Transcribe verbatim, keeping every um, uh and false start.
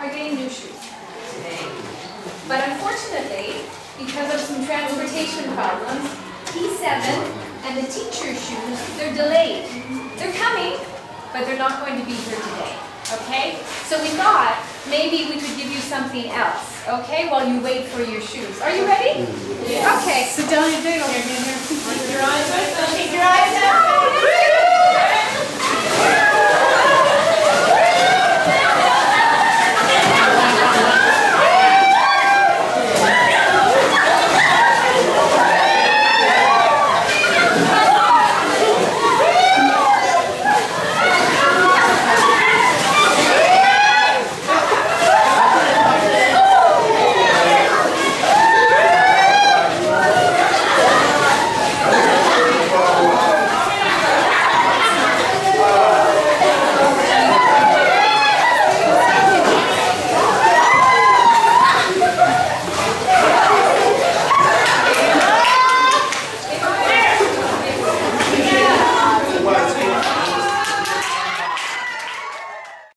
are getting new shoes today. But unfortunately, because of some transportation problems, P seven and the teacher's shoes, they're delayed. They're coming, but they're not going to be here today. Okay? So we thought maybe we could give you something else, okay, while you wait for your shoes. Are you ready? Yeah. Okay. Sit down, you dig. Okay, keep your eyes open. Keep your eyes open.